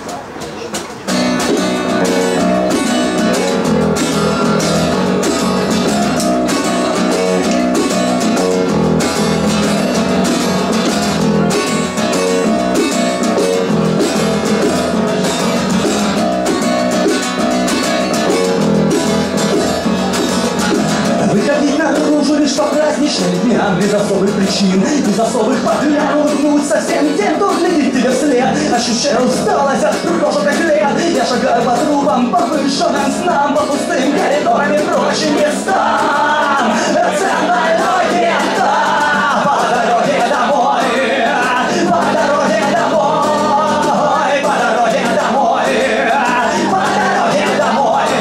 Без особых причин, без особых подлян улыбнуться всем тем, кто глядит тебе вслед. Ощущаю усталость от прожитых лет. Я шагаю по трубам, по вышенным снам, по пустым коридорам и прочим местам. Ценная легенда по дороге домой, по дороге домой, по дороге домой, по дороге домой.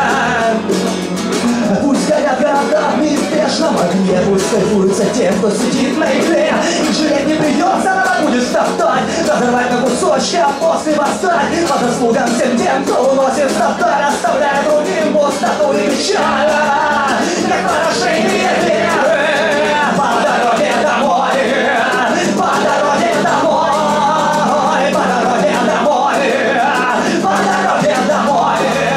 Пусть горят города в неизбежном огне, пусть кайфуются те, кто сидит на игле. Их жалеть не придется, надо будет топтать, разорвать на кусочки, а после восстать. По заслугам всем тем, кто уносит стопта, оставляя другим пустоту и печаль. Как поражение веры по дороге домой, по дороге домой, по дороге домой, по дороге домой.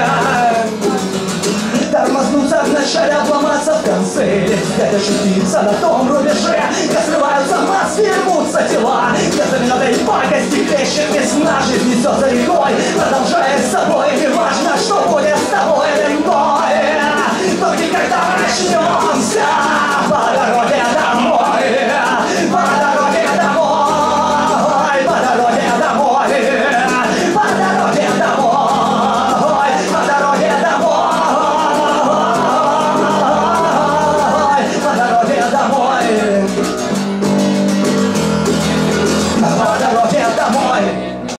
Тормознуться вначале, обломаться в конце, легко ощутиться на том рубеже, где срываются маски, рвутся тела, где за минутой пакости плещет весна, жизнь несется рекой.